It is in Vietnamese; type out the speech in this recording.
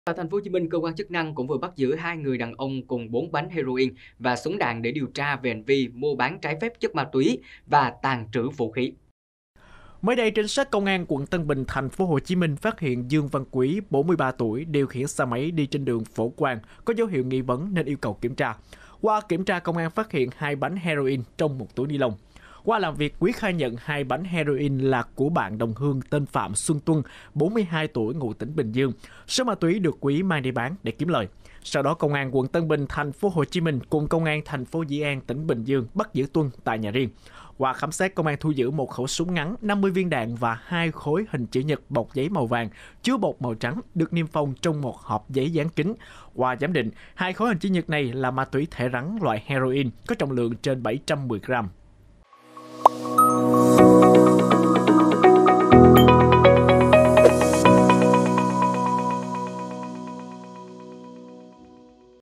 Tại thành phố Hồ Chí Minh, cơ quan chức năng cũng vừa bắt giữ hai người đàn ông cùng 4 bánh heroin và súng đạn để điều tra về hành vi mua bán trái phép chất ma túy và tàng trữ vũ khí. Mới đây, trinh sát công an quận Tân Bình, thành phố Hồ Chí Minh phát hiện Dương Văn Quý, 43 tuổi, điều khiển xe máy đi trên đường Phổ Quang, có dấu hiệu nghi vấn nên yêu cầu kiểm tra. Qua kiểm tra, công an phát hiện 2 bánh heroin trong một túi ni lông. Qua làm việc, Quý khai nhận 2 bánh heroin là của bạn đồng hương tên Phạm Xuân Tuân, 42 tuổi, ngụ tỉnh Bình Dương. Số ma túy được Quý mang đi bán để kiếm lời. Sau đó, công an quận Tân Bình, thành phố Hồ Chí Minh cùng công an thành phố Dĩ An, tỉnh Bình Dương bắt giữ Tuân tại nhà riêng. Qua khám xét, công an thu giữ một khẩu súng ngắn, 50 viên đạn và 2 khối hình chữ nhật bọc giấy màu vàng, chứa bột màu trắng được niêm phong trong một hộp giấy dán kính. Qua giám định, 2 khối hình chữ nhật này là ma túy thể rắn loại heroin có trọng lượng trên 710 gram.